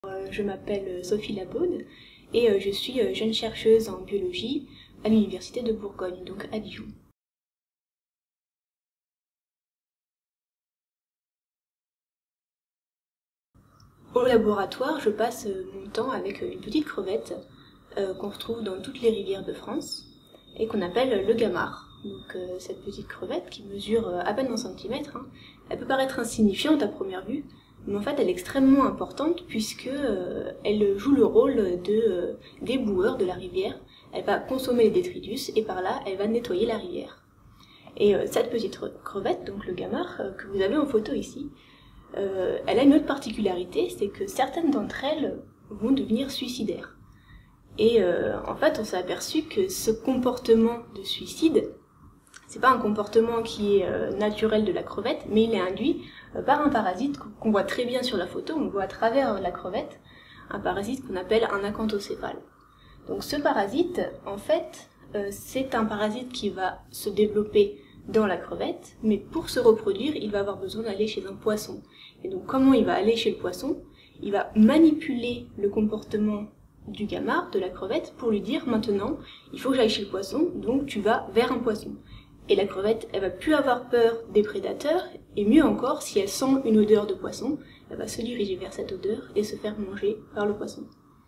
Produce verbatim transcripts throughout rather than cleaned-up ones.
Euh, je m'appelle Sophie Labaude et euh, je suis euh, jeune chercheuse en biologie à l'Université de Bourgogne, donc à Dijon. Au laboratoire, je passe euh, mon temps avec euh, une petite crevette euh, qu'on retrouve dans toutes les rivières de France et qu'on appelle le gamard. Donc euh, cette petite crevette qui mesure euh, à peine un centimètre, hein, elle peut paraître insignifiante à première vue, mais en fait elle est extrêmement importante puisque euh, elle joue le rôle de euh, déboueur de la rivière. Elle va consommer les détritus et par là elle va nettoyer la rivière. Et euh, cette petite crevette, donc le gamard, euh, que vous avez en photo ici, euh, elle a une autre particularité, c'est que certaines d'entre elles vont devenir suicidaires. Et euh, en fait on s'est aperçu que ce comportement de suicide, c'est pas un comportement qui est euh, naturel de la crevette, mais il est induit euh, par un parasite qu'on voit très bien sur la photo, on voit à travers la crevette, un parasite qu'on appelle un acanthocéphale. Donc ce parasite, en fait, euh, c'est un parasite qui va se développer dans la crevette, mais pour se reproduire, il va avoir besoin d'aller chez un poisson. Et donc comment il va aller chez le poisson? Il va manipuler le comportement du gamard, de la crevette, pour lui dire maintenant, il faut que j'aille chez le poisson, donc tu vas vers un poisson. Et la crevette, elle va plus avoir peur des prédateurs, et mieux encore, si elle sent une odeur de poisson, elle va se diriger vers cette odeur et se faire manger par le poisson.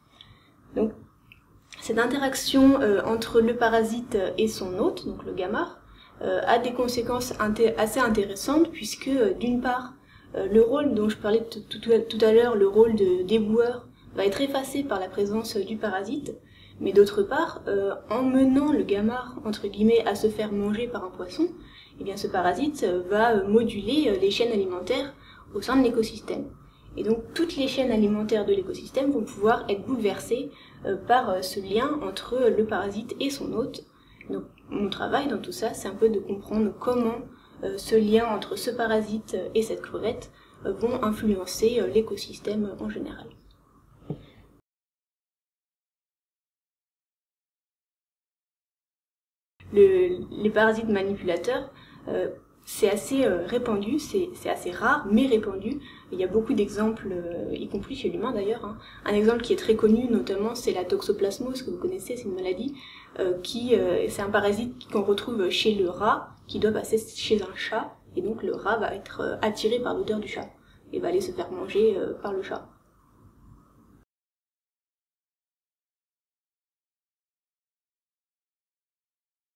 Donc, cette interaction euh, entre le parasite et son hôte, donc le gamard, euh, a des conséquences inté assez intéressantes, puisque euh, d'une part, euh, le rôle dont je parlais tout à l'heure, le rôle de déboueur, va être effacé par la présence du parasite, mais d'autre part, euh, en menant le gamard, entre guillemets, à se faire manger par un poisson, eh bien ce parasite va moduler les chaînes alimentaires au sein de l'écosystème. Et donc toutes les chaînes alimentaires de l'écosystème vont pouvoir être bouleversées euh, par ce lien entre le parasite et son hôte. Donc mon travail dans tout ça, c'est un peu de comprendre comment euh, ce lien entre ce parasite et cette crevette euh, vont influencer euh, l'écosystème en général. Le, les parasites manipulateurs, euh, c'est assez euh, répandu, c'est assez rare, mais répandu. Il y a beaucoup d'exemples, euh, y compris chez l'humain d'ailleurs. Hein. Un exemple qui est très connu, notamment, c'est la toxoplasmose, que vous connaissez, c'est une maladie, euh, qui, euh, c'est un parasite qu'on retrouve chez le rat, qui doit passer chez un chat, et donc le rat va être euh, attiré par l'odeur du chat, et va aller se faire manger euh, par le chat.